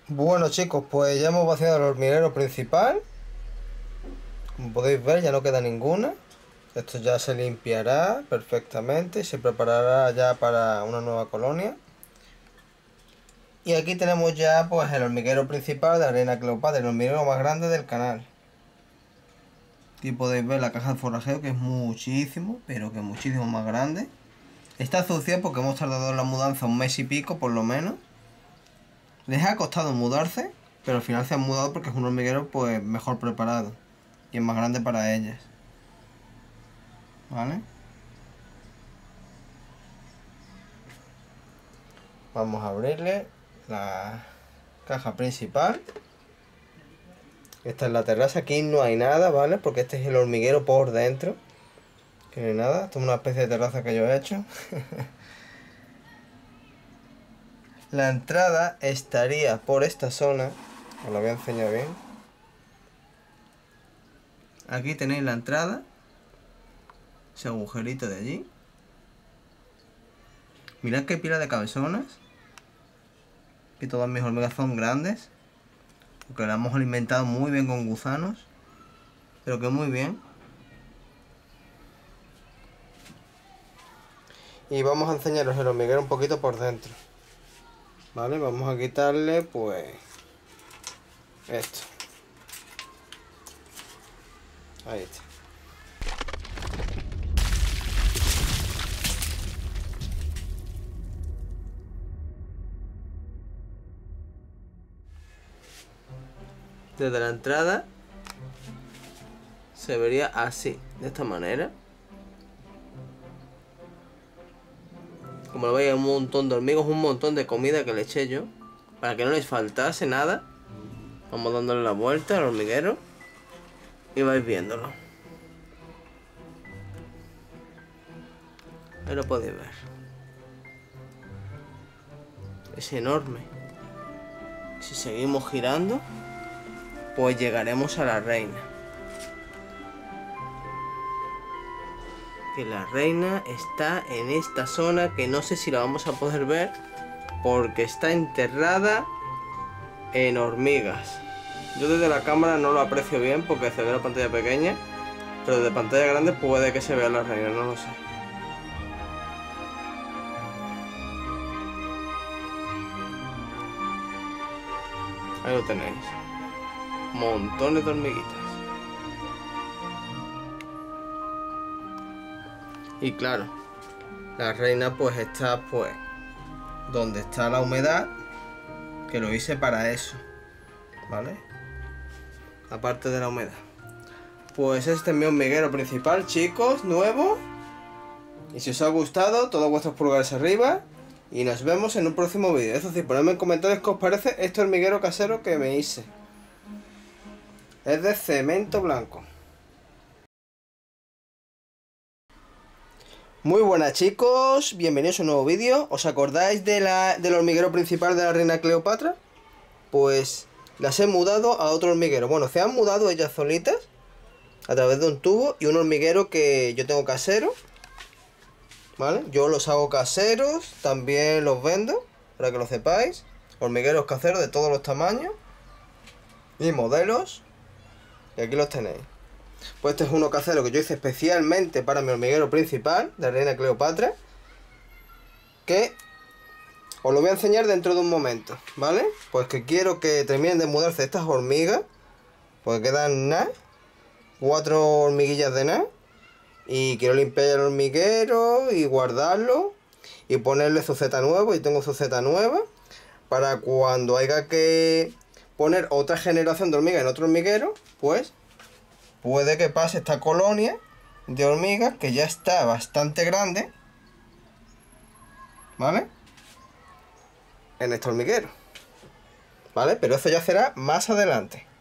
Bueno chicos, pues ya hemos vaciado el hormiguero principal. Como podéis ver, ya no queda ninguna. Esto ya se limpiará perfectamente y se preparará ya para una nueva colonia. Y aquí tenemos ya pues el hormiguero principal de Arena Cleopatra, el hormiguero más grande del canal. Aquí podéis ver la caja de forrajeo, que es muchísimo, pero que muchísimo más grande. Está sucia porque hemos tardado en la mudanza un mes y pico por lo menos. Les ha costado mudarse, pero al final se han mudado porque es un hormiguero pues mejor preparado y es más grande para ellas. ¿Vale? Vamos a abrirle la caja principal. Esta es la terraza, aquí no hay nada, ¿vale? Porque este es el hormiguero por dentro. Que no hay nada, esto es una especie de terraza que yo he hecho. La entrada estaría por esta zona. Os la voy a enseñar bien. Aquí tenéis la entrada. Ese agujerito de allí. Mirad qué pila de cabezonas. Aquí todas mis hormigas son grandes. Porque las hemos alimentado muy bien con gusanos. Pero que muy bien. Y vamos a enseñaros el hormiguero un poquito por dentro. Vale, vamos a quitarle pues esto. Ahí está. Desde la entrada se vería así, de esta manera. Como lo veis, hay un montón de hormigas, un montón de comida que le eché yo para que no les faltase nada. Vamos dándole la vuelta al hormiguero y vais viéndolo. Ahí lo podéis ver. Es enorme. Si seguimos girando, pues llegaremos a la reina. Que la reina está en esta zona, que no sé si la vamos a poder ver porque está enterrada en hormigas. Yo desde la cámara no lo aprecio bien porque se ve la pantalla pequeña, pero desde pantalla grande puede que se vea la reina, no lo sé. Ahí lo tenéis. Montones de hormiguitas. Y claro, la reina pues está pues donde está la humedad, que lo hice para eso, ¿vale? Aparte de la humedad. Pues este es mi hormiguero principal, chicos, nuevo. Y si os ha gustado, todos vuestros pulgares arriba. Y nos vemos en un próximo vídeo. Es decir, ponedme en comentarios qué os parece este hormiguero casero que me hice. Es de cemento blanco. Muy buenas chicos, bienvenidos a un nuevo vídeo. ¿Os acordáis del hormiguero principal de la reina Cleopatra? Pues las he mudado a otro hormiguero. Bueno, se han mudado ellas solitas a través de un tubo y un hormiguero que yo tengo casero. ¿Vale? Yo los hago caseros, también los vendo, para que lo sepáis. Hormigueros caseros de todos los tamaños y modelos. Y aquí los tenéis. Pues este es uno casero que yo hice especialmente para mi hormiguero principal, de la reina Cleopatra, que os lo voy a enseñar dentro de un momento, ¿vale? Pues que quiero que terminen de mudarse estas hormigas, pues quedan nada, 4 hormiguillas de nada, y quiero limpiar el hormiguero y guardarlo y ponerle su Z nuevo, y tengo su Z nueva, para cuando haya que poner otra generación de hormigas en otro hormiguero, pues puede que pase esta colonia de hormigas que ya está bastante grande, ¿vale? En este hormiguero, ¿vale? Pero eso ya será más adelante.